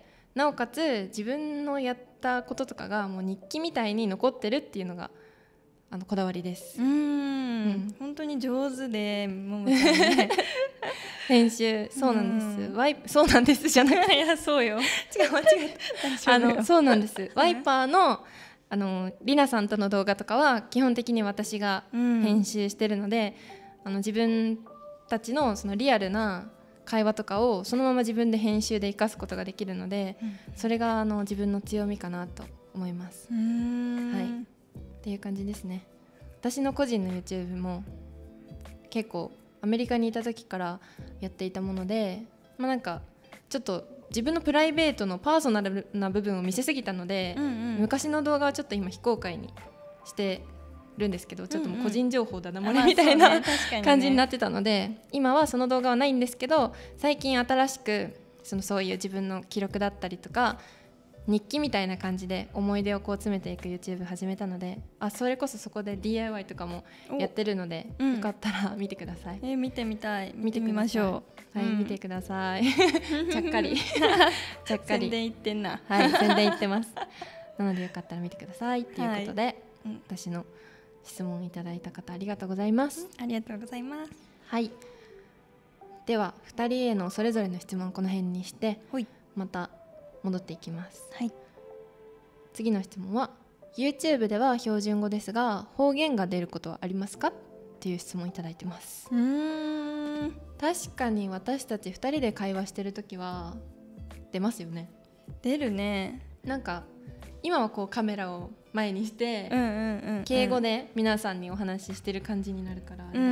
なおかつ自分のやったこととかがもう日記みたいに残ってるっていうのがあのこだわりです。 うーん、うん、本当に上手で、ももちゃんね編集、そうなんです、ワイそうなんですじゃなくていやそうよ違う間違えたあのそうなんです、ワイパーのあのりなさんとの動画とかは基本的に私が編集してるので、うん、あの自分たちのそのリアルな会話とかをそのまま自分で編集で生かすことができるので、うん、それがあの自分の強みかなと思います。 うーん、 はい、っていう感じですね。私の個人の YouTube も結構アメリカにいた時からやっていたもので、まあ、なんかちょっと自分のプライベートのパーソナルな部分を見せすぎたので、うんうん、昔の動画はちょっと今非公開にしてるんですけど、ちょっともう個人情報だな、うんうん、みたいな、ね、感じになってたので、今はその動画はないんですけど、最近新しくそのそういう自分の記録だったりとか日記みたいな感じで思い出をこう詰めていく YouTube 始めたので、あ、それこそそこで ディーアイワイ とかもやってるので、うん、よかったら見てください。 えー、見てみたい、見てみましょう。はい、うん、見てくださいちゃっかりちゃっかり宣伝言ってんな。 はい、宣伝言ってますなのでよかったら見てくださいということで、はい、うん、私の質問いただいた方ありがとうございます。 ありがとうございます。 はい、ではふたりへのそれぞれの質問この辺にして、 はい、 また戻っていきます。 はい、 次の質問は YouTube では標準語ですが方言が出ることはありますかっていう質問いただいてます。 うーん、 確かに私たちふたりで会話してるときは出ますよね。 出るね。 なんか今はこうカメラを前にして、 うんうんうんうん、 敬語で皆さんにお話ししてる感じになるからあれだけど、うん、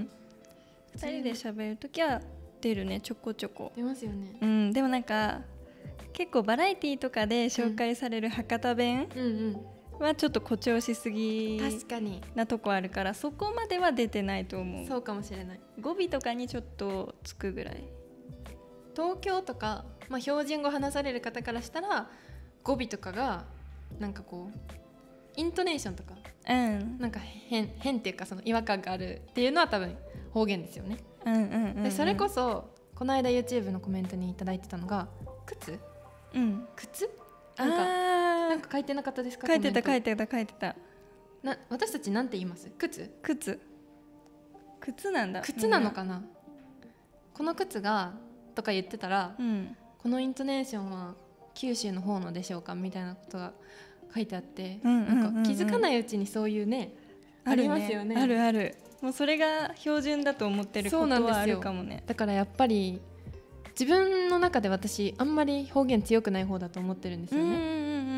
ふたりで喋るときは出るね、ちょこちょこ出ますよね、 うん、でもなんか結構バラエティとかで紹介される博多弁はちょっと誇張しすぎなとこあるから、そこまでは出てないと思う。 そうかもしれない。 語尾とかにちょっとつくぐらい。 東京とか、まあ、標準語話される方からしたら語尾とかがなんかこうイントネーションとか、 うん、 なんか変変っていうかその違和感があるっていうのは多分方言ですよね、 うんうんうんうん、 でそれこそこの間 YouTube のコメントにいただいてたのが靴、 うん、 靴なんかなんか書いてなかったですか？ 書いてた書いてた書いてたな。私たちなんて言います？靴靴靴なんだ。 靴なのかな、この靴がとか言ってたら、 うん、 このイントネーションは九州の方のでしょうかみたいなことが書いてあって、 うんうんうんうん、 なんか気づかないうちにそういうね、ありますよね。 あるある。もうそれが標準だと思ってることはあるかもね。 だからやっぱり自分の中で私あんまり方言強くない方だと思ってるんですよね、うんうんうん、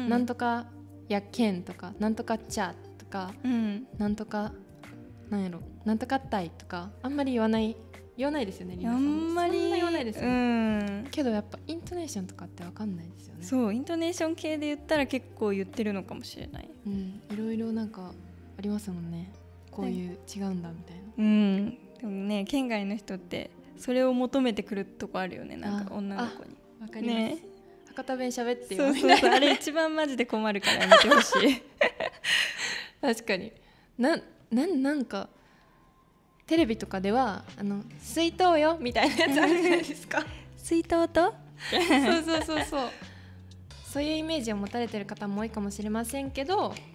なんとかやけんとかなんとかちゃとか、 うん、 なんとかなんやろなんとかったいとかあんまり言わない言わないですよね。リナさんあんまりそんな言わないですよね、 うん、 けどやっぱイントネーションとかって分かんないですよね。 そうイントネーション系で言ったら結構言ってるのかもしれない、 うん、いろいろなんかありますもんね、こういう違うんだみたいな、 うん、でもね県外の人ってそれを求めてくるとこあるよね。なんか女の子にわかります、ね、博多弁喋ってよそうそうそうあれ一番マジで困るからやめてほしい確かにな、な、なんかテレビとかではあの水筒よみたいなやつあるじゃないですか水筒とそうそうそうそうそういうイメージを持たれてる方も多いかもしれませんけど、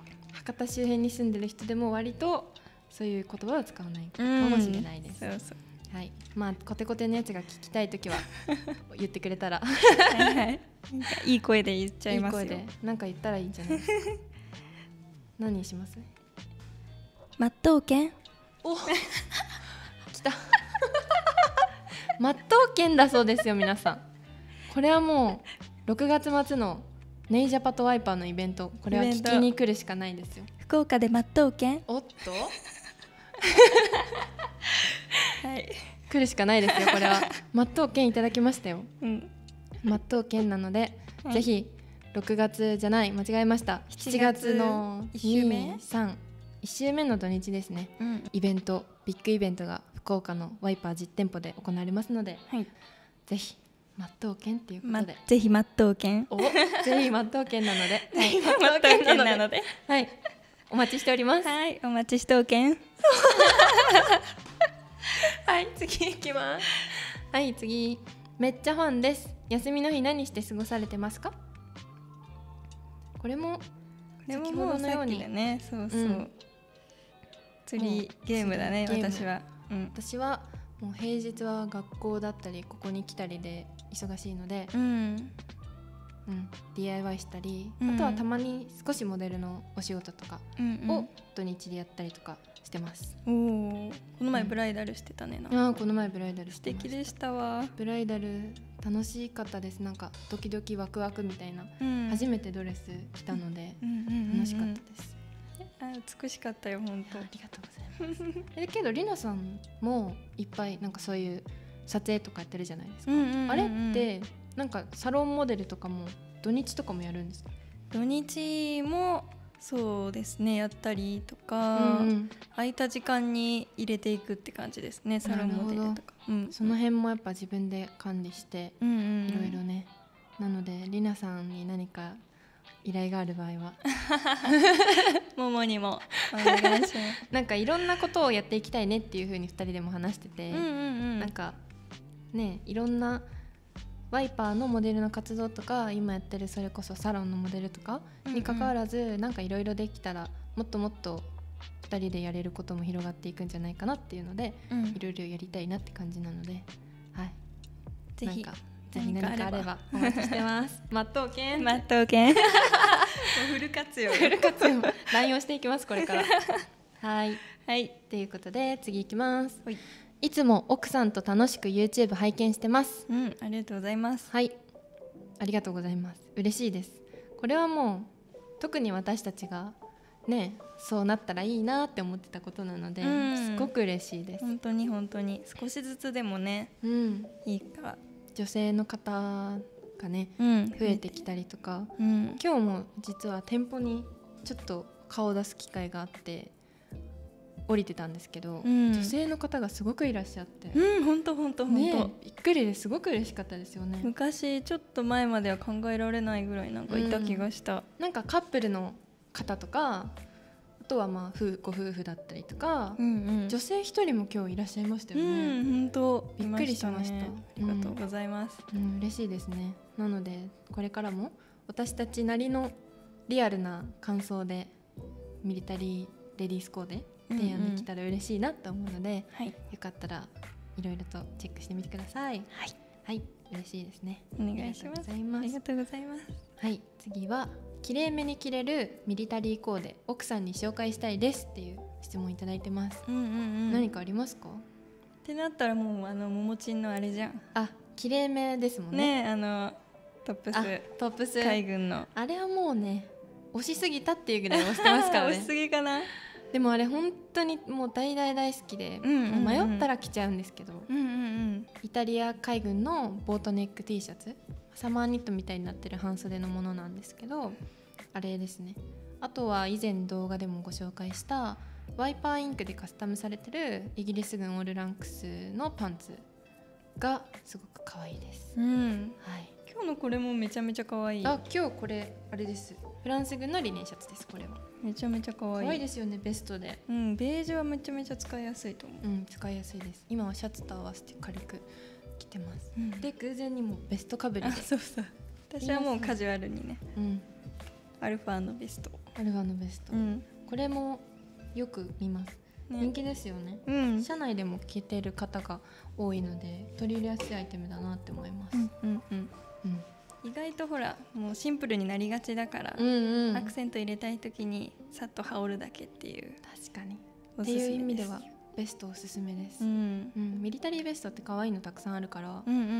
博多周辺に住んでる人でも割とそういう言葉を使わないかもしれないです。 そうそう、 はい、まあコテコテのやつが聞きたいときは言ってくれたらはい、はい、なんかいい声で言っちゃいますよ。いい声でなんか言ったらいいんじゃないですか何にします？ 松刀剣。 お来た松刀剣だそうですよ皆さん。これはもうろくがつ末のネイジャパとワイパーのイベント、これは聞きに来るしかないですよ。 福岡で松刀剣。 おっとはい、 来るしかないですよこれは。松刀剣いただきましたよ、 うん、 松刀剣なので、はい、ぜひろくがつじゃない間違えました、しちがつのいち週目に、さん、いち週目の土日ですね、うん、イベント、ビッグイベントが福岡のワイパー実店舗で行われますので、はい、ぜひ松刀剣っていうことで、 ま、ぜひ松刀剣、 おぜひ松刀剣なのでぜひ松刀剣なのではい、お待ちしております。 はい、お待ちしておけんはい、次いきます。はい、次、めっちゃファンです。休みの日何して過ごされてますか？これも先ほどのようにね、そうそう、うん、釣りゲームだね。私は、 うん、私はもう平日は学校だったりここに来たりで忙しいので、うんうん、ディーアイワイ したり、うん、あとはたまに少しモデルのお仕事とかを土日でやったりとかしてます。 うんうん、おこの前ブライダルしてたね。 うん、あこの前ブライダルしてました。 素敵でしたわ。 ブライダル楽しかったです。なんかドキドキワクワクみたいな、うん、初めてドレス着たので楽しかったです。 あ美しかったよ本当。 ありがとうございますえけどりなさんもいっぱいなんかそういう撮影とかやってるじゃないですか、うんうんうんうん、あれってなんかサロンモデルとかも土日とかもやるんですか？ 土日もそうですねやったりとか、うんうん、空いた時間に入れていくって感じですね、サロンモデルとか、 うん、その辺もやっぱ自分で管理していろいろね、なのでりなさんに何か依頼がある場合はももにもお願いしますなんかいろんなことをやっていきたいねっていう風にふたりでも話してて、うんうんうん、なんかねいろんなワイパーのモデルの活動とか今やってるそれこそサロンのモデルとかに関わらず、うんうん、なんかいろいろできたらもっともっとふたりでやれることも広がっていくんじゃないかなっていうので、いろいろやりたいなって感じなので、はい、 ぜひなんかぜひ何かあればお待ちしてます松刀剣松刀剣フル活用フル活用乱用していきますこれからはい、はい、ということで次いきます。はい、いつも奥さんと楽しく YouTube 拝見してます。 うん、ありがとうございます。 はい、ありがとうございます。嬉しいです。これはもう特に私たちがねそうなったらいいなって思ってたことなので、うん、すごく嬉しいです。 本当に本当に少しずつでもね、うん、いいから女性の方がね、うん、増えてきたりとか、うん、今日も実は店舗にちょっと顔を出す機会があって降りてたんですけど、うん、女性の方がすごくいらっしゃって、 うん、本当本当本当びっくりですごく嬉しかったですよね。 昔ちょっと前までは考えられないぐらいなんかいた気がした、うん、 なんかカップルの方とかあとはまあご夫婦だったりとか、うんうん、女性一人も今日いらっしゃいましたよね。 うん、本当びっくりしました。 ありがとうございます、 うんうん、嬉しいですね。なのでこれからも私たちなりのリアルな感想でミリタリーレディースコーデ提案できたら嬉しいなと思うので、うんうん、はい、よかったらいろいろとチェックしてみてください。はい、はい、嬉しいですね。 お願いします。ありがとうございます。 はい、次はきれいめに着れるミリタリーコーデ奥さんに紹介したいですっていう質問いただいてます、うんうんうん、何かありますかってなったらもうあのももちんのあれじゃん。 あ、きれいめですもんね。 ね、あのトップストップス海軍のあれはもうね押しすぎたっていうぐらい押してますからね押しすぎかな。 でもあれ本当にもう大大大好きで、うんうんうん、迷ったら着ちゃうんですけど、うんうんうん、イタリア海軍のボートネック T シャツサマーニットみたいになってる半袖のものなんですけど、あれですね。あとは以前動画でもご紹介したワイパーインクでカスタムされてるイギリス軍オールランクスのパンツがすごく可愛いです、うんはい、今日のこれもめちゃめちゃ可愛い。 あ、今日これあれです。フランス軍のリネンシャツです。これはめちゃめちゃ可愛い。 可愛いですよね、ベストで。 うん、ベージュはめちゃめちゃ使いやすいと思う。 うん、使いやすいです。今はシャツと合わせて軽く着てます、うん、で偶然にもベストかぶりで。 そうそう、私はもうカジュアルにね、うん、アルファのベストアルファのベスト、うん、 これもよく見ます、ね、人気ですよね、うん、社内でも着てる方が多いので取り入れやすいアイテムだなって思います、うんうんうんうん、意外とほらもうシンプルになりがちだから、うんうん、アクセント入れたい時にさっと羽織るだけっていう。 確かにっていう意味ではベストおすすめです、うんうん、ミリタリーベストって可愛いのたくさんあるから、うんうんうんうん、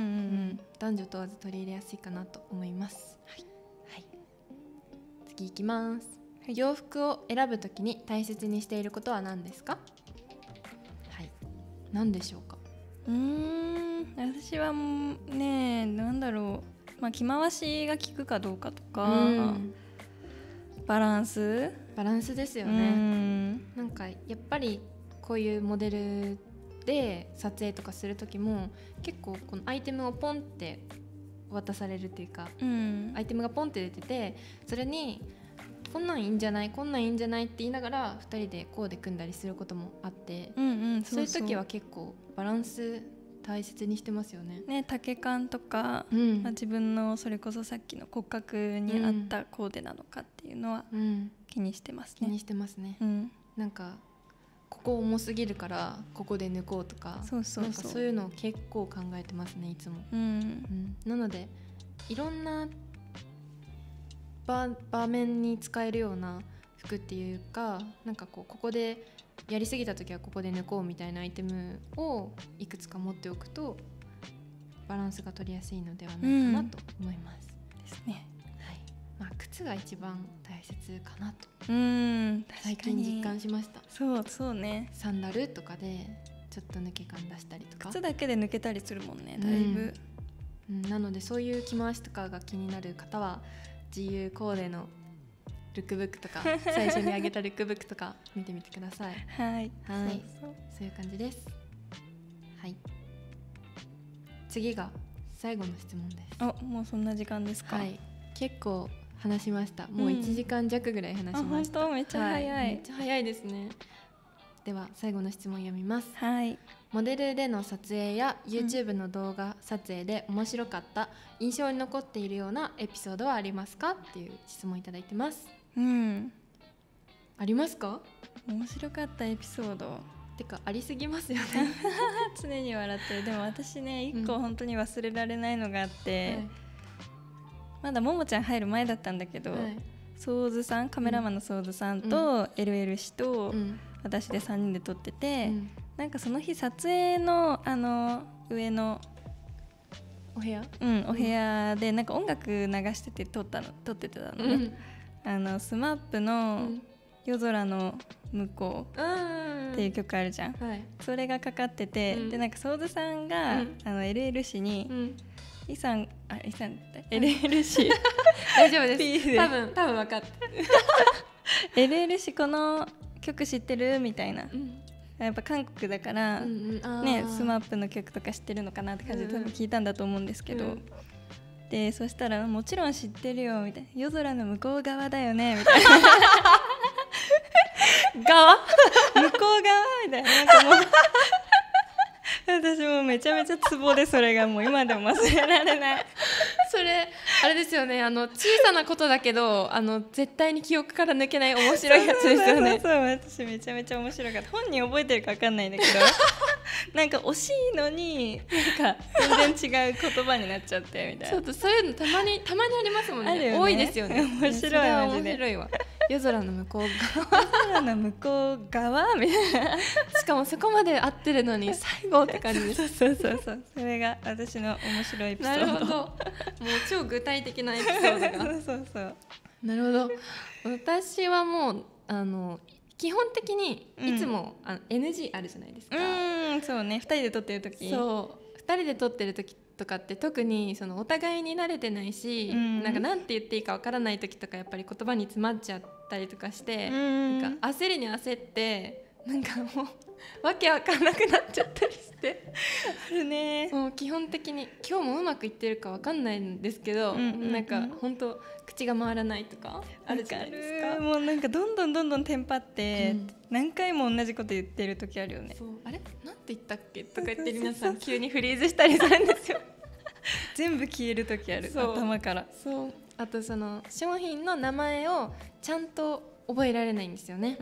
男女問わず取り入れやすいかなと思います、はいはい、次いきます、はい、洋服を選ぶときに大切にしていることは何ですか？はい、何でしょうか？ うーん私はねなんだろう、まあ、着回しが効くかどうかとか、うん、バランスバランスですよね、うん、なんかやっぱりこういうモデルで撮影とかする時も結構このアイテムをポンって渡されるっていうか、うん、アイテムがポンって出ててそれにこんなんいいんじゃないこんなんいいんじゃないって言いながらふたりでコーデ組んだりすることもあって、うんうん、そういう時は結構バランス大切にしてますよね。 ね、丈感とか、うんまあ、自分のそれこそさっきの骨格に合ったコーデなのかっていうのは気にしてますね。 気にしてますね、うん、なんかここ重すぎるからここで抜こうとか、そうそうそう、なんかそういうのを結構考えてますねいつも、うんうん、なのでいろんな 場, 場面に使えるような服っていうかなんかこうここでやりすぎた時はここで抜こうみたいなアイテムをいくつか持っておくとバランスが取りやすいのではないかなと思います、うん、ですね、はい、まあ、靴が一番大切かなと、うん、最近実感しました。 そうそうね、 サンダルとかでちょっと抜け感出したりとか靴だけで抜けたりするもんねだいぶ、 うんうん、なのでそういう着回しとかが気になる方は自由コーデのルックブックとか最初にあげたルックブックとか見てみてくださいはい、はい、そうそう、そういう感じです。はい、次が最後の質問です。 あ、もうそんな時間ですか？ はい、結構話しました。もういちじかん弱ぐらい話しました、 うん、あ、本当めっちゃ早い、はい、 めっちゃ早いですね。では最後の質問読みます。 はい、 モデルでの撮影や YouTube の動画撮影で面白かった、うん、印象に残っているようなエピソードはありますかっていう質問いただいてます。うん、ありますか？ 面白かったエピソードてかありすぎますよね常に笑ってる。でも私ね一個本当に忘れられないのがあって、うんはい、まだももちゃん入る前だったんだけど、はい、ソーズさんカメラマンのソーズさんと エルエル 氏と私でさんにんで撮ってて、うん、なんかその日撮影のあの上のお部屋、 うん、お部屋でなんか音楽流してて撮ったの撮ってたのね、うん、あのスマップの夜空の向こうっていう曲あるじゃん、はい、それがかかってて、うん、でなんかソーズさんが、うん、あの エルエル 氏に、うん、イさんあイさんって エルエル 氏大丈夫です多分多分分かってエルエル 氏この曲知ってるみたいな、うん、やっぱ韓国だから、うんうん、ねスマップの曲とか知ってるのかなって感じで多分聞いたんだと思うんですけど、うんでそしたらもちろん知ってるよみたいな夜空の向こう側だよねみたいな側向こう側みたいななんかもう私もめちゃめちゃツボでそれがもう今でも忘れられないそれあれですよねあの小さなことだけどあの絶対に記憶から抜けない面白いやつですよねそうそうそうそう私めちゃめちゃ面白かった本人覚えてるか分かんないんだけどなんか惜しいのになんか全然違う言葉になっちゃってみたいなそうそういうのたまにたまにありますもん ね, ね多いですよね面白いマジで面白いわ夜空の向こう側夜空の向こう側みたいなしかもそこまで合ってるのに最後って感じですそうそうそうそうそれが私の面白いエピソードなるほどもう超具体的なエピソードがそうそうそうなるほど私はもうあの基本的にいつも、うん、あの エヌジー あるじゃないですかうんそうねふたりで撮ってる時そうふたりで撮ってる時とかって特にそのお互いに慣れてないし、うん、なんかなんて言っていいかわからない時とかやっぱり言葉に詰まっちゃったりとかして、うん、なんか焦りに焦ってなんかもうわけわかんなくなっちゃったりしてあるねもう基本的に今日もうまくいってるかわかんないんですけど、うんうんうん、なんか本当口が回らないとかあるじゃないですかもうなんかどんどんどんどんテンパって、うん、何回も同じこと言ってる時あるよねそうあれなんて言ったっけとか言って皆さん急にフリーズしたりするんですよ全部消える時ある頭からそうあとその商品の名前をちゃんと覚えられないんですよね、 うん、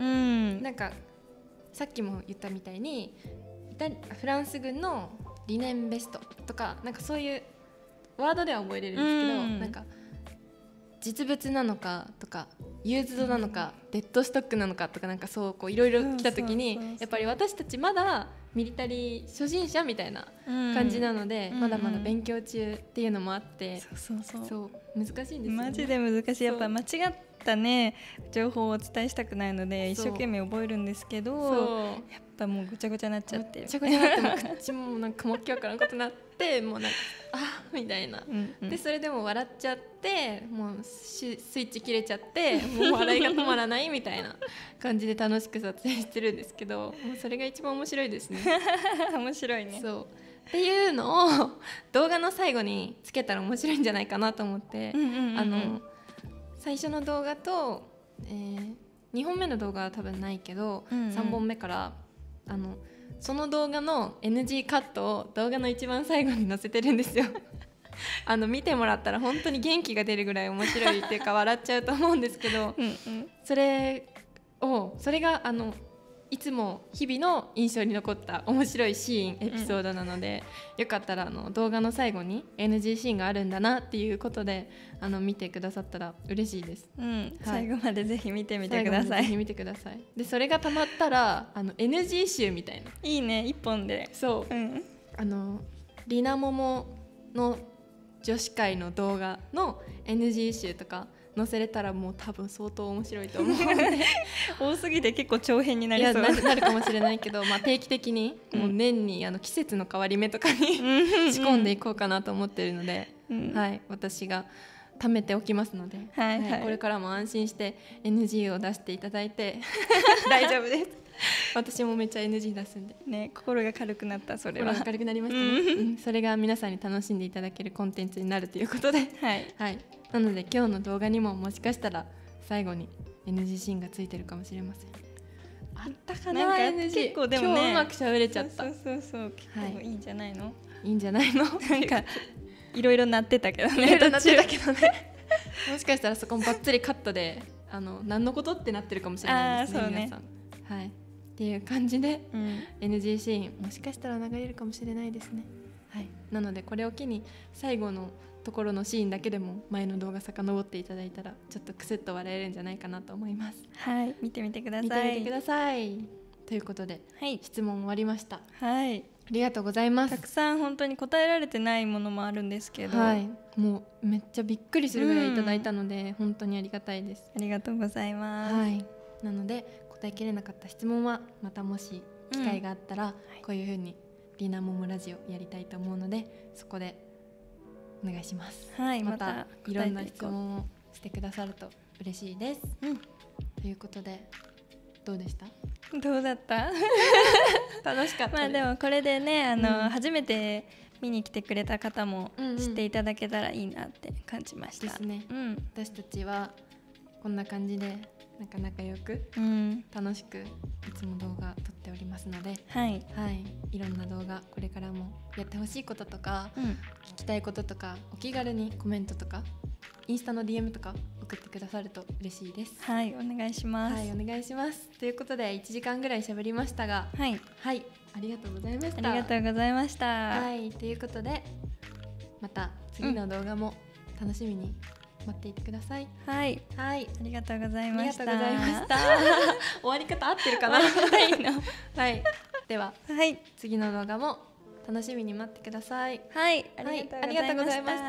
なんかさっきも言ったみたいにイタリフランス軍のリネンベストとかなんかそういうワードでは覚えれるんですけど、うん、なんか実物なのかとかユーズドなのか、うん、デッドストックなのかとかなんかそういろいろ来た時にやっぱり私たちまだミリタリー初心者みたいな感じなので、うん、まだまだ勉強中っていうのもあって、うん、 そうそうそうそう難しいんですよね。 マジで難しい。やっぱ間違ったね情報をお伝えしたくないので一生懸命覚えるんですけど、やっぱもうぐちゃぐちゃになっちゃってぐちゃぐちゃになっても口もなんかもっきわからんことになってもうなんかあみたいな、うんうん、でそれでも笑っちゃってもうスイッチ切れちゃってもう笑いが止まらないみたいな感じで楽しく撮影してるんですけど、もうそれが一番面白いですね面白いね。 そうっていうのを動画の最後につけたら面白いんじゃないかなと思って、うんうんうんうん、あの最初の動画と、えー、にほんめの動画は多分ないけど、うんうん、さんぼんめからあのその動画の エヌジー カットを動画の一番最後に載せてるんですよあの見てもらったら本当に元気が出るぐらい面白いっていうか笑っちゃうと思うんですけどうん、うん、それをそれがあのいつも日々の印象に残った面白いシーンエピソードなので、うん、よかったらあの動画の最後に エヌジー シーンがあるんだなっていうことであの見てくださったら嬉しいです、 うんはい、最後までぜひ見てみてください。最後までぜひ見てください。 でそれがたまったらあの エヌジー 集みたいな、 いいね、一本で。 そう、うん、あのリナモモの女子会の動画の エヌジー 集とか載せれたらもう多分相当面白いと思うので多すぎて結構長編になりそう。いやな, なるかもしれないけど、まあ、定期的にもう年にあの季節の変わり目とかに仕込んでいこうかなと思ってるので、うんはい、私が貯めておきますので、はいはいはい、これからも安心して エヌジー を出していただいて大丈夫です私もめっちゃ エヌジー 出すんで、 ね、心が軽くなった。それは心が軽くなりましたね、うん、それが皆さんに楽しんでいただけるコンテンツになるということで、はいはい、なので今日の動画にももしかしたら最後に エヌジー シーンがついてるかもしれません。あったかな、 エヌジー結構でも、ね、 今日うまくしゃべれちゃった。 そうそうそう結構いいんじゃないの、はい、 いいんじゃないのなんかいろいろなってたけどねいろいろなってたけどねもしかしたらそこもバッツリカットであの何のことってなってるかもしれないですね、ね皆さん、はい、っていう感じで、うん、エヌジー シーンもしかしたら流れるかもしれないですね、はい、なのでこれを機に最後のところのシーンだけでも前の動画遡っていただいたらちょっとクスッと笑えるんじゃないかなと思います。 はい、見てみてください。 見てみてくださいということで、はい、質問終わりました。 はい、 ありがとうございます。 たくさん本当に答えられてないものもあるんですけど、 はい、もうめっちゃびっくりするぐらいいただいたので、うん、本当にありがたいです。 ありがとうございます、 はい、なので答えきれなかった質問はまたもし機会があったら、うん、こういう風にリナモモラジオやりたいと思うのでそこでお願いします。 はい、 またいろんな質問をしてくださると嬉しいです、うん、ということでどうでした？ どうだった楽しかったです。 まあでもこれでねあの、うん、初めて見に来てくれた方も知っていただけたらいいなって感じました、 ですね、うん、私たちはこんな感じでなんか仲良く、うん、楽しくいつも動画撮っておりますので、はいはい、いろんな動画これからもやってほしいこととか、うん、聞きたいこととかお気軽にコメントとかインスタの ディーエム とか送ってくださると嬉しいです。 はい、お願いします。 はい、お願いします。ということでいちじかんぐらい喋りましたが、はい、はい、ありがとうございました。 ありがとうございました。 はい、ということでまた次の動画も楽しみに待っていてください。 はい、 はい、 ありがとうございました。 ありがとうございました。終わり方合ってるかな。はい、では、はい、次の動画も楽しみに待ってください。 はい、ありがとうございました。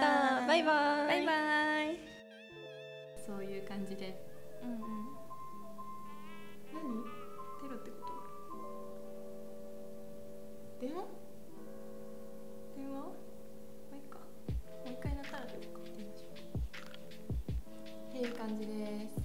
バイバイ。 バイバイ。 そういう感じで。うんうん。何？テロってこと？電話？電話？もういいか。もう一回なったら出るか。っていう感じです。